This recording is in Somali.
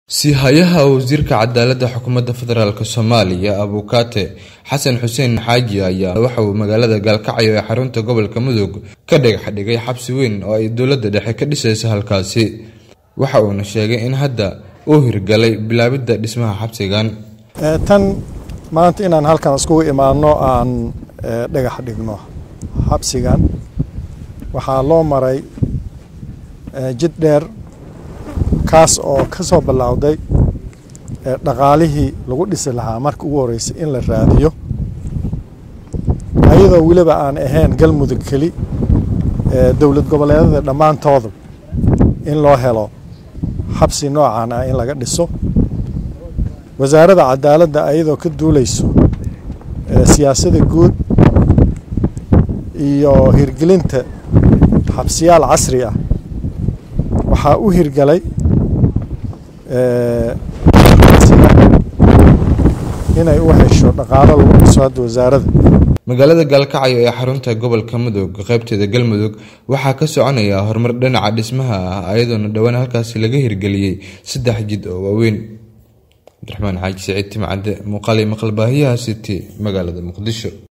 Sihayaha wasiirka cadaaladda xukuumadda federaalk Soomaaliya Abukaate Xasan Xuseen Xaaji ayaa waxa uu magaalada Gaalkacyo ee xarunta gobolka Mudug ka dhigay xabsi weyn oo ay dowladda dhexe ka dhisayso halkaasi. Waxa uu sheegay in hadda uu hirgalay bilaabidda dhismaha xabsigan. Tan maanta inaan halkan isku imaano aan dhagax dhigno xabsigan waxaa loo maray jid dheer kaas oo ka soo bilowday dhaqaalihii lagu dhisi lahaa markii ugu horeysay in la raadiyo ayadoo waliba aan ahayn galmudug kali dowlad goboleedyada dhammaantooda in loo helo xabsi noocan ah in laga dhiso wasaaradda cadaaladda ayadoo ka duuleyso siyaasadda guud iyo hirgelinta xabsiyaal casri ah waxaa u hirgalay inay u hesho dhaqaalo lagu dhiso hadda wasaaradda. Magaalada Gaalkacyo ee xarunta gobolka Mudug qaybteeda Galmudug waxaa ka soconaya horumar dhinaca dhismaha ah ayadoona dhawaan halkaas laga hirgeliyay 3 jid oo waaweyn. Abdiraxmaan Xaaji Saciid Timcade muuqaal iyo maqal baahiyaha City magaalada Muqdisho.